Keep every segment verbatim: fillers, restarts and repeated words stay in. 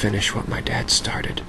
finish what my dad started.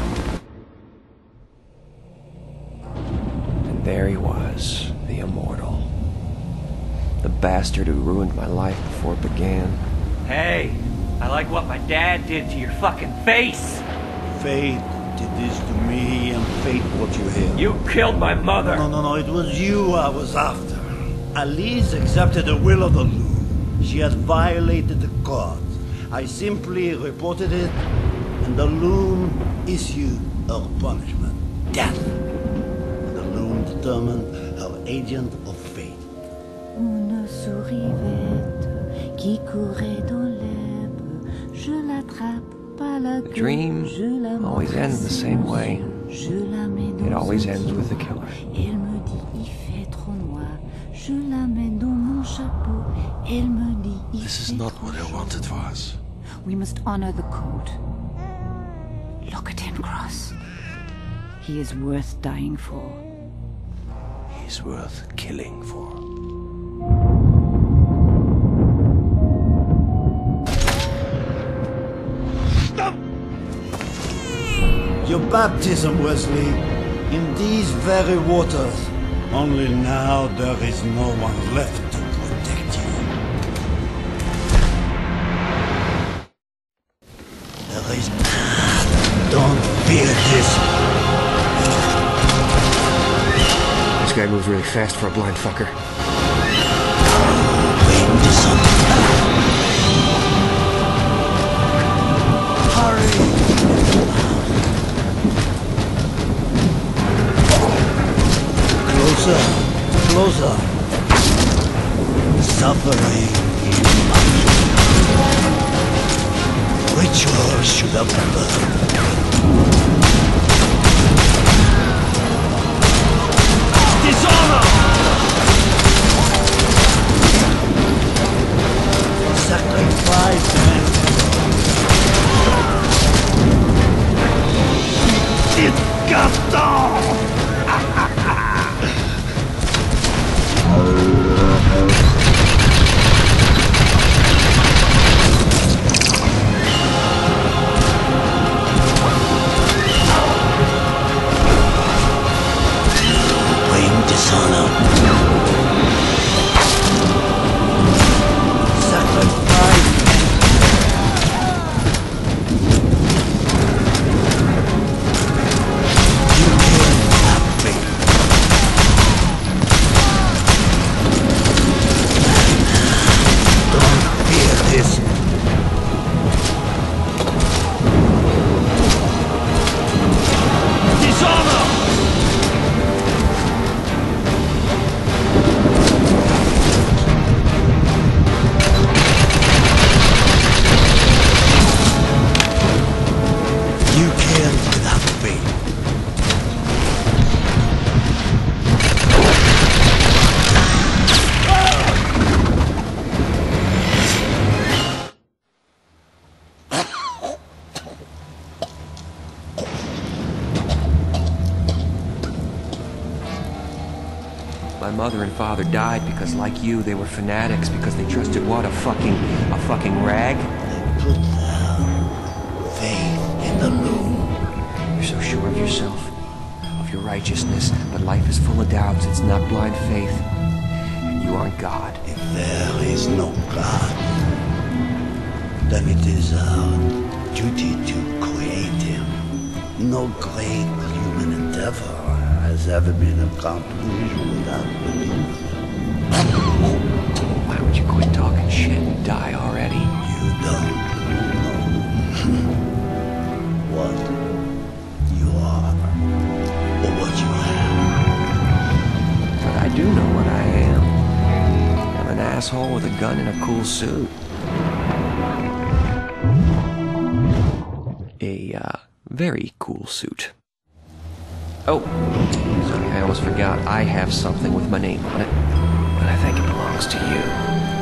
And there he was, the immortal. The bastard who ruined my life before it began. Hey, I like what my dad did to your fucking face. Fate did this to me, and fate brought you here. You killed my mother. No, no, no, it was you I was after. Alice accepted the will of the Loom. She had violated the court. I simply reported it, and the Loom issued her punishment. Death. The Loom determined her agent of fate. Une sourivette qui courait dans l'herbe, je l'attrape par la The queue, dream je la always ends the same way. je la mets dans It always un ends with the seau. killer. Elle me dit il fait trop noir, je la mets dans mon chapeau. Elle me dit il This is fait not trop what I chaud. wanted for us. We must honor the code. Look at him, Cross. He is worth dying for. He's worth killing for. Your baptism, Wesley, in these very waters. Only now there is no one left to protect you. There is... Don't fear this. This guy moves really fast for a blind fucker. Wait to something. Hurry. Closer, closer. Suffering is punishment. Rituals should have burned. Dishonor! Sacrifice man. Disgusting! Bring dishonor. Sacrifice. You can't have me. Don't fear this. Dishonor! You can't without me. My mother and father died because, like you, they were fanatics because they trusted what? A fucking... a fucking rag? They put their faith in the Loom. You're so sure of yourself, of your righteousness, but life is full of doubts. It's not blind faith. And you aren't God. If there is no God, then it is our duty to create him. No great human endeavor has ever been accomplished without belief. Why would you quit talking shit and die already? You don't know what you are or what you have. But I do know what I am. I'm an asshole with a gun and a cool suit. A, uh, very cool suit. Oh, sorry, I almost forgot. I have something with my name on it, but I think it belongs to you.